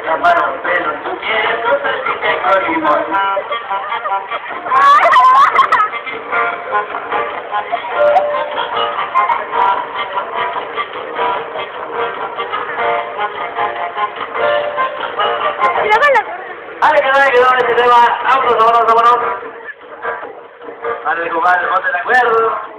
tapar un pelo, tú quieres tu salchicha con limón. Vale, que no me quedó ese tema. Vámonos. Vale, compadre, ponte de acuerdo.